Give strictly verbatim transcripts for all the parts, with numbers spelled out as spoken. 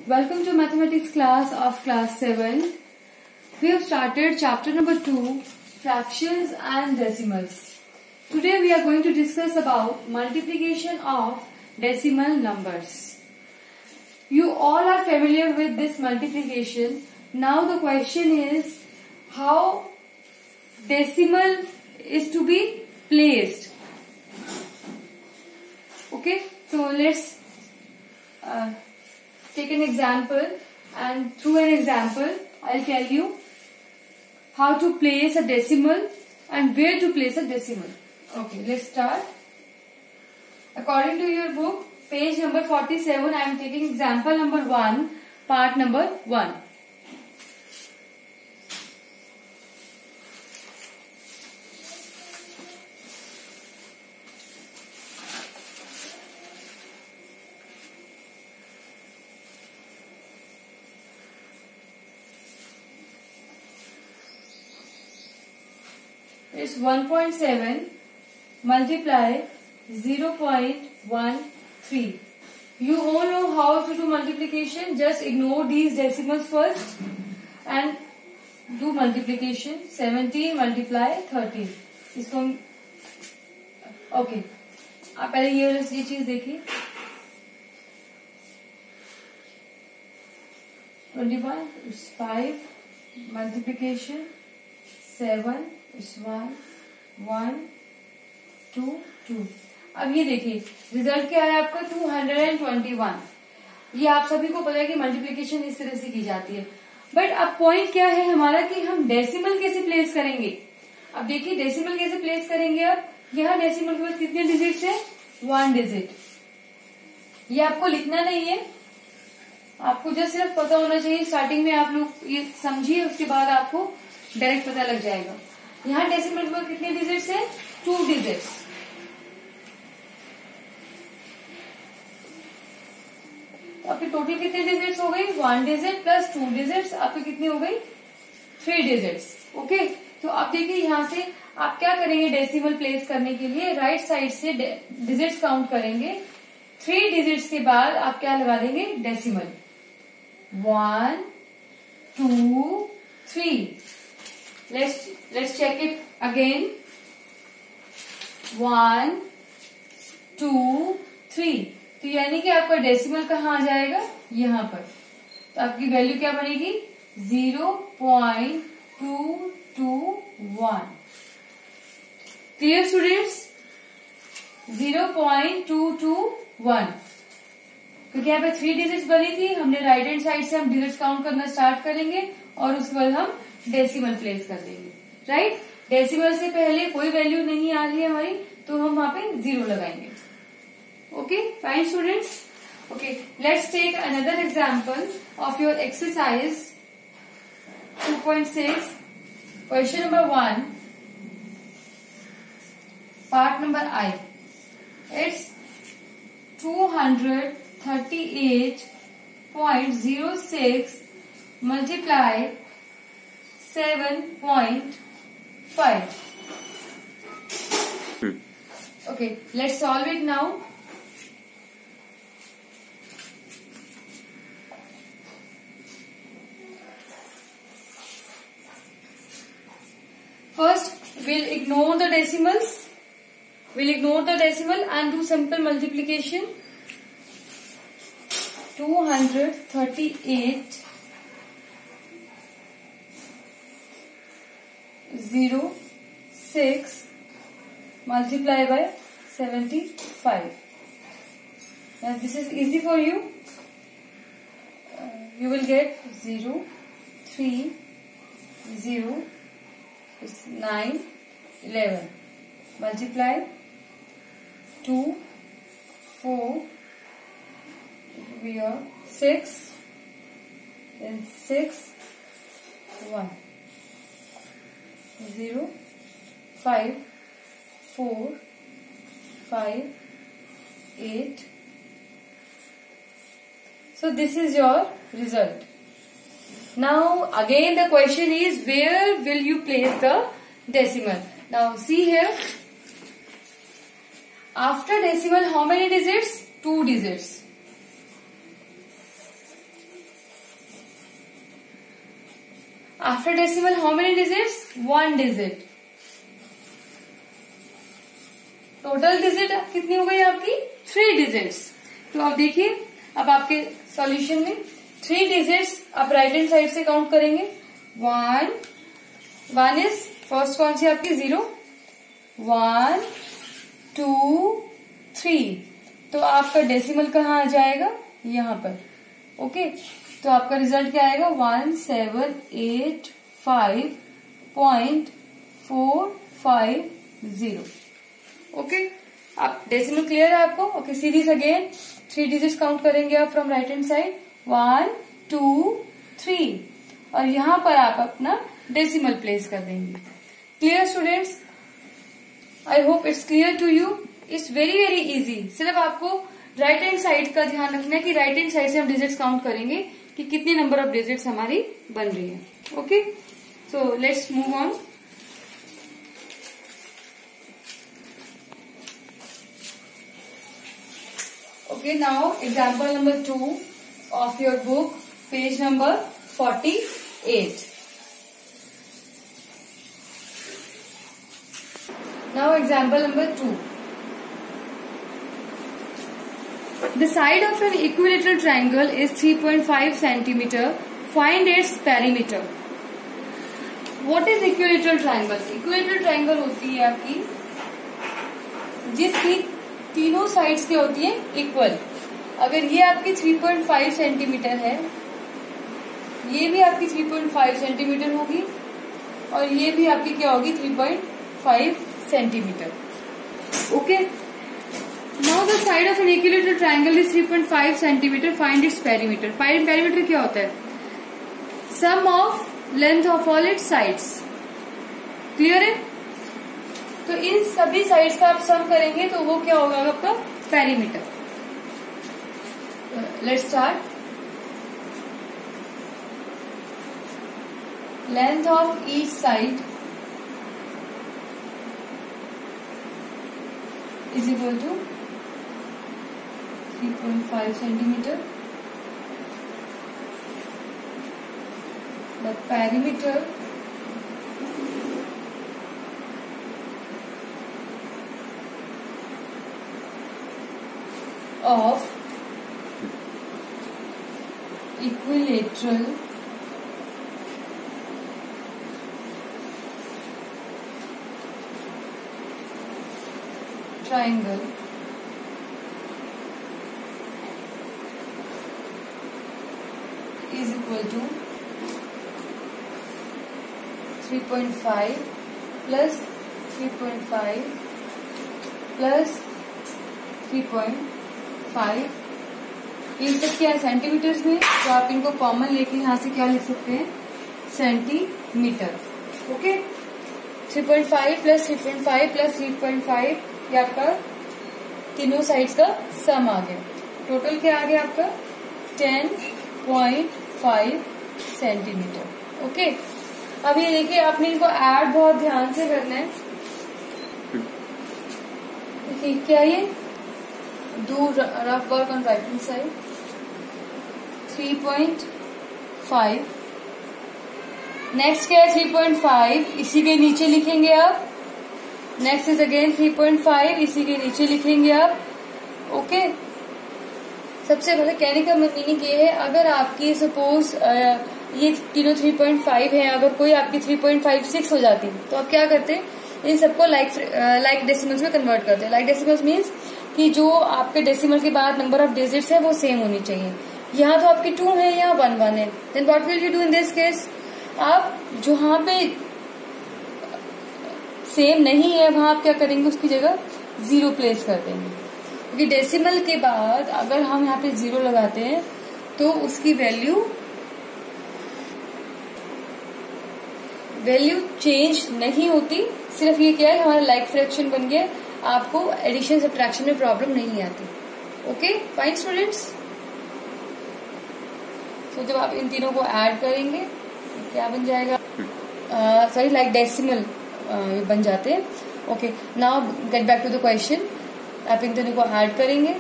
Welcome to mathematics class of class seven. We have started chapter number two, fractions and decimals. Today we are going to discuss about multiplication of decimal numbers. You all are familiar with this multiplication. Now the question is how decimal is to be placed. Okay, so let's uh, take an example, and through an example I'll tell you how to place a decimal and where to place a decimal. Okay, let's start. According to your book, page number forty-seven, I am taking example number one, part number one. It's one point seven multiply zero point one three. You all know how to do multiplication. Just ignore these decimals first and do multiplication. seventeen multiply thirteen. इसको okay आप पहले ये ये चीज देखिए. twenty-one is five multiplication seven is one one two two. अब ये देखिए रिजल्ट क्या है आपका टू हंड्रेड ट्वेंटी वन. ये आप सभी को पता है कि मल्टीप्लिकेशन इस तरह से की जाती है. बट अब पॉइंट क्या है हमारा कि हम डेसिमल कैसे प्लेस करेंगे. अब देखिए डेसिमल कैसे प्लेस करेंगे. अब यहाँ डेसिमल के बाद कितने डिजिट है, वन डिजिट. ये आपको लिखना नहीं है, आपको जस्ट सिर्फ पता होना चाहिए. स्टार्टिंग में आप लोग ये समझिए, उसके बाद आपको डायरेक्ट पता लग जाएगा. यहाँ डेसिमल में कितने डिजिट्स है, टू डिजिट्स. तो आपके टोटल कितने डिजिट्स हो गई, one digit plus two digits, आपके कितनी हो गई, थ्री डिजिट्स. ओके, तो अब देखिए यहाँ से आप क्या करेंगे डेसिमल प्लेस करने के लिए. राइट साइड से डिजिट्स काउंट करेंगे. थ्री डिजिट्स के बाद आप क्या लगा देंगे, decimal. One two three. Let's let's check it again. One, two, three. तो यानी कि आपका डेसिमल कहाँ आ जाएगा, यहाँ पर. तो आपकी वैल्यू क्या बनेगी, zero point two two one. Clear students, zero point two two one. क्योंकि यहाँ पे थ्री डिजिट्स बनी थी, हमने राइट हैंड साइड से हम डिजिट्स काउंट करना स्टार्ट करेंगे और उसके बाद हम डेसिमल प्लेस कर देंगे. राइट, डेसिमल से पहले कोई वैल्यू नहीं आ रही है हमारी, तो हम वहां पे जीरो लगाएंगे. Okay fine students. Okay, let's take another example of your exercise two point six. Question number one, part number i. It's two hundred thirty eight point zero six multiply seven point five. Hmm. Okay, let's solve it now. First, we'll ignore the decimals. We'll ignore the decimal and do simple multiplication. two hundred thirty-eight zero six multiply by seventy five. Now this is easy for you. Uh, you will get zero three zero is nine eleven. Multiply two four we are six then six one. Zero, five, four, five, eight. So this is your result. Now again the question is where will you place the decimal. Now see here, after decimal how many digits, two digits. After decimal how many digits? One digit. Total digit कितनी हो गई आपकी? Three digits. तो अब देखिए, अब आपके solution में थ्री डिजिट्स आप राइट हैंड साइड से काउंट करेंगे। वन, वन इज फर्स्ट कौन सी आपकी? जीरो। One, two, three. तो आपका डेसिमल कहाँ आ जाएगा? यहाँ पर। ओके, तो आपका रिजल्ट क्या आएगा? One seven eight five point four five zero. Okay, आप डेसिमल क्लियर है आपको? Okay, series again three digits count करेंगे आप from right hand side. One, two, three, और यहां पर आप अपना डेसिमल प्लेस कर देंगे। Clear students? I hope it's clear to you. It's very very easy. सिर्फ आपको राइट हैंड साइड का ध्यान रखना है कि राइट हैंड साइड से हम डिजिट्स काउंट करेंगे कि कितनी नंबर ऑफ डिजिट्स हमारी बन रही है। Okay, so let's move on. Okay, now example number two of your book, page number forty-eight. Now example number two. The side of an equilateral triangle is three point five centimeter. Find its perimeter. What is equilateral triangle? Equilateral triangle होती है आपकी जिसकी तीनों sides की होती है equal. अगर ये आपकी थ्री पॉइंट फाइव सेंटीमीटर है, ये भी आपकी थ्री पॉइंट फाइव सेंटीमीटर होगी, और ये भी आपकी क्या होगी? Three point five centimetre. Okay, now the side of an equilateral triangle is three point five centimetre. Find its perimeter. Perimeter क्या होता है? Sum of length of all its sides. Clear है? तो इन सभी साइड्स का आप सम करेंगे तो वो क्या होगा आपका? Perimeter. Let's start. Length of each side is equal to three point five centimetre. The perimeter of equilateral triangle is equal to three point five plus three point five plus three point five. ये सब क्या है? Centimetres में, तो आप इनको common लेके यहाँ से क्या लिख सकते हैं? Centimetre. Okay, three point five plus three point five plus three point five, ये आपका तीनों साइड्स का सम आ गया। टोटल क्या आ गया आपका? Ten point five centimetre. Okay, अब ये देखिए, आपने इनको ऐड बहुत ध्यान से करना है। देखिए क्या ये? Do rough work on right hand side. Three point five. Next क्या है? थ्री पॉइंट फाइव, इसी के नीचे लिखेंगे आप। Next is again three point five, इसी के नीचे लिखेंगे आप। ओके, सबसे पहले कहने का मीनिंग ये है, अगर आपकी सपोज ये तीनों थ्री पॉइंट फाइव है, अगर कोई आपकी थ्री पॉइंट फाइव सिक्स हो जाती तो आप क्या करते? इन सबको लाइक लाइक डेसिमल्स में कन्वर्ट करते हैं। लाइक डेसिमल्स मीन्स कि जो आपके डेसिमल के बाद नंबर ऑफ डिजिट्स है वो सेम होनी चाहिए। यहाँ तो आपकी टू है, यहाँ वन वन है। Then what will you do in this case? आप जहाँ पे सेम नहीं है वहां आप क्या करेंगे? उसकी जगह जीरो प्लेस कर देंगे, क्योंकि डेसिमल के बाद अगर हम यहाँ पे जीरो लगाते हैं तो उसकी वैल्यू वैल्यू चेंज नहीं होती। सिर्फ ये क्या है? हमारा लाइक फ्रैक्शन बन गया। आपको एडिशन सब्ट्रैक्शन में प्रॉब्लम नहीं आती। Okay fine students. तो जब आप इन तीनों को ऐड करेंगे क्या बन जाएगा? सॉरी लाइक डेसिमल बन जाते हैं। Okay, now get back to the question. आप इन तीनों को ऐड करेंगे।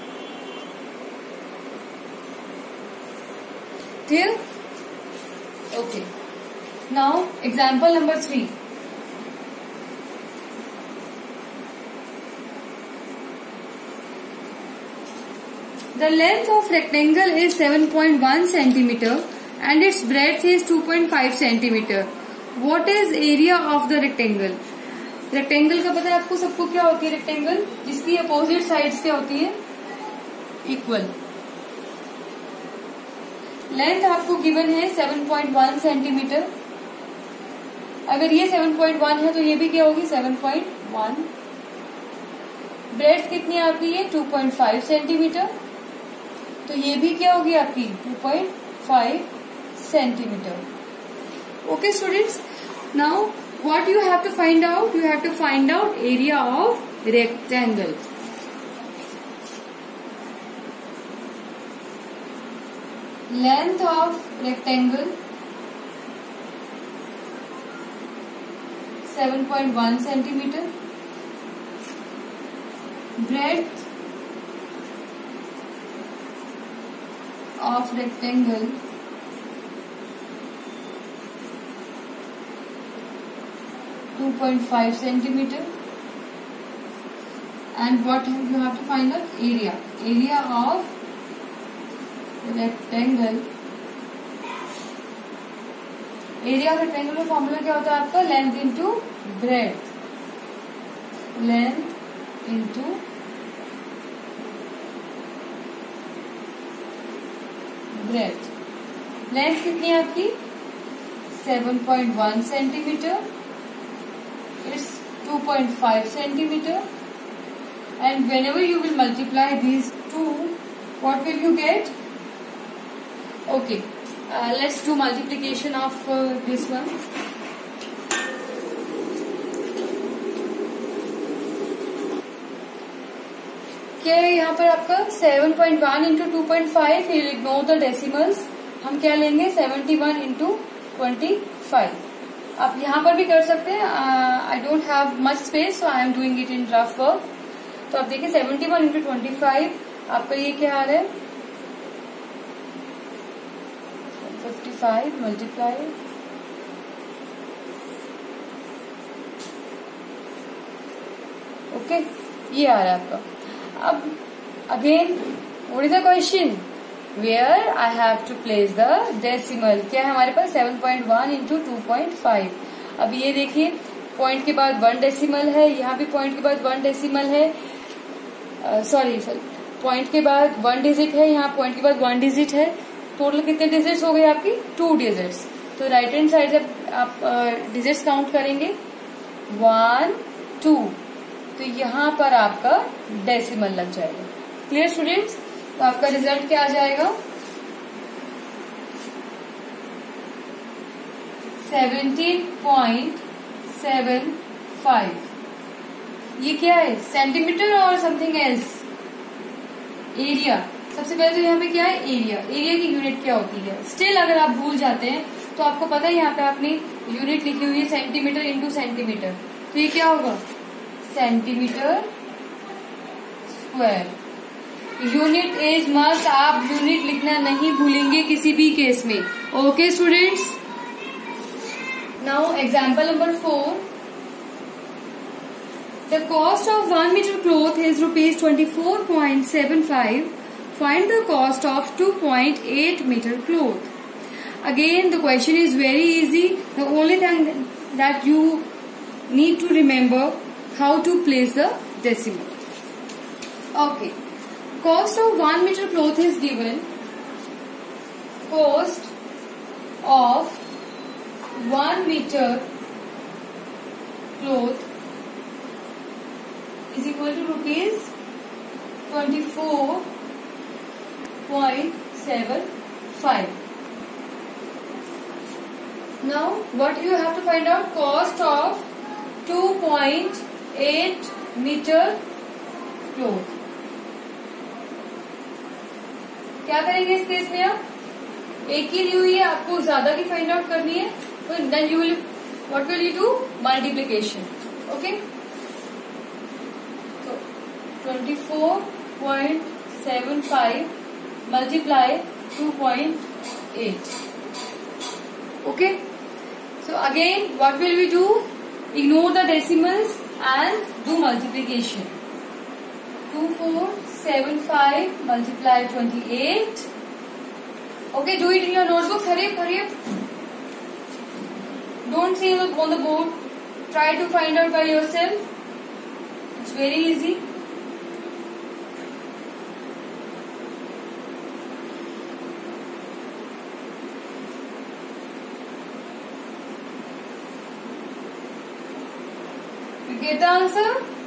Clear? Okay. Now example number three. The length of rectangle is seven point one centimeter and its breadth is two point five centimeter. What is area of the rectangle? Rectangle का पता है आपको सबको क्या होती है? Rectangle जिसकी opposite sides क्या होती है? इक्वल। लेंथ आपको गिवन है सेवन पॉइंट वन सेंटीमीटर। अगर ये सेवन पॉइंट वन है तो ये भी क्या होगी? Seven point one. ब्रेड्थ कितनी आपकी है? Two point five centimetre. तो ये भी क्या होगी आपकी? Two point five centimetre. Okay students, now what you have to find out? You have to find out area of rectangle. Length of rectangle seven point one centimeter. Breadth of rectangle two point five centimeter. And what you have to find out? Area. Area of rectangle. Area of rectangle का formula क्या होता है आपका? Length into breadth. Length into breadth. Length कितनी है आपकी? Seven point one centimetre. It's two point five centimeter, and whenever you will multiply these two, what will you get? Okay, uh, let's do multiplication of uh, this one. क्या है यहाँ पर आपका? Seven point one into two point five, ignore the decimals. हम क्या लेंगे? Seventy one into twenty five. आप यहाँ पर भी कर सकते हैं। I don't have much space, so I am doing it in rough work. तो आप देखिए seventy one into twenty five, आपका ये क्या आ रहा है? फिफ्टी फाइव मल्टीप्लाई ओके, ये आ रहा है आपका। अब again what is the question? Where I have to place the decimal. क्या है हमारे पास? Seven point one into two point five. अब ये देखिए पॉइंट के बाद वन डेसिमल है, यहाँ भी पॉइंट के बाद वन डेसिमल है। सॉरी सॉरी पॉइंट के बाद वन डिजिट है, यहाँ पॉइंट के बाद वन डिजिट है। टोटल कितने डिजिट्स हो गए आपकी? Two digits. तो राइट हैंड साइड जब आप डिजिट्स काउंट करेंगे वन टू, तो यहाँ पर आपका डेसिमल लग जाएगा। Clear students? तो आपका रिजल्ट क्या आ जाएगा? Seventeen point seven five. ये क्या है? सेंटीमीटर और समथिंग एल्स? एरिया। सबसे पहले तो यहाँ पे क्या है? एरिया। एरिया की यूनिट क्या होती है? स्टिल अगर आप भूल जाते हैं तो आपको पता है यहाँ पे आपने यूनिट लिखी हुई है सेंटीमीटर इंटू सेंटीमीटर। तो ये क्या होगा? Centimetre square. Unit is must. आप यूनिट लिखना नहीं भूलेंगे किसी भी केस में। Okay students, now example number four. The cost of one metre cloth is rupees twenty four point seven five. Find the cost of two point eight metre cloth. Again the question is very easy. The only thing that you need to remember how to place the decimal. Okay, cost of one meter cloth is given. Cost of one meter cloth is equal to rupees twenty-four point seven five. Now what you have to find out? Cost of two point eight meter cloth. क्या करेंगे इस case में? आप एक ही ली हुई है, आपको ज्यादा की फाइंड आउट करनी है, तो then you will what will you do? Multiplication. Okay, तो twenty four point seven five multiply two point eight. Okay, so again what will we do? Ignore the decimals and do multiplication. two four seven five multiply twenty-eight. Okay, do it in your notebooks. Hurry up, hurry up. Don't see it on the board. Try to find out by yourself. It's very easy. You get the answer?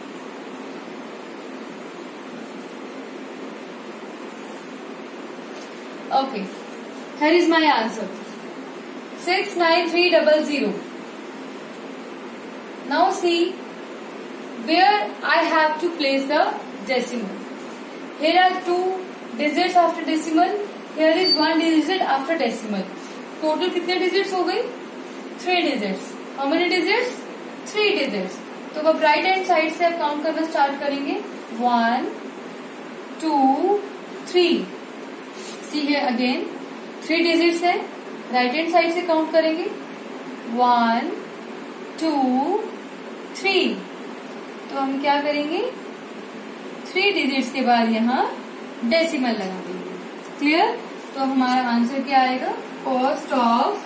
Okay. Here is my answer. six nine three zero zero. Now see where I have to place the decimal. Here are two digits after decimal. Here is one digit after decimal. Total कितने digits हो गई? Three digits. How many digits? Three digits. तो अब right hand side से आप count करना start करेंगे. One, two, three. See here again. Three digits है. राइट हैंड साइड से काउंट करेंगे. One, two, three. तो हम क्या करेंगे? थ्री डिजिट्स के बाद यहाँ डेसिमल लगा देंगे. क्लियर? तो हमारा आंसर क्या आएगा? Cost of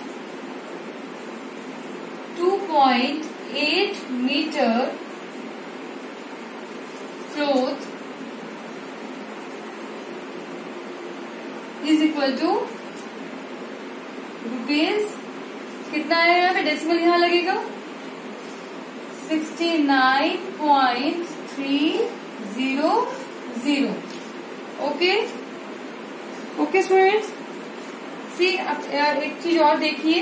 two point eight metre cloth is equal to rupees कितना आएगा? यहाँ पे डेसिमल यहाँ लगेगा sixty nine point three zero zero. Okay okay students, see अब एक चीज और देखिए.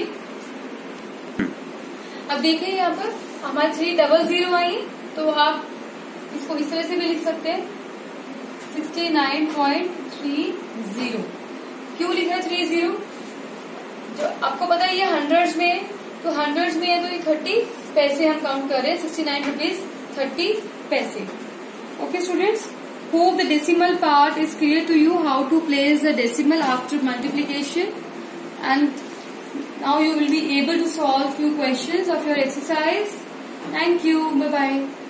अब देखिए यहाँ पर हमारे थ्री डबल जीरो आई, तो आप इसको इस तरह से भी लिख सकते हैं sixty nine point three zero. क्यों लिखा है थ्री जीरो? जो आपको पता है ये हंड्रेड्स में है, तो हंड्रेड्स में है तो ये थर्टी पैसे हम काउंट कर रहे हैं. सिक्सटी नाइन रुपीज थर्टी पैसे. Okay students, hope the decimal part is clear to you, how to place the decimal after multiplication, and now you will be able to solve few questions of your exercise. Thank you. Bye bye.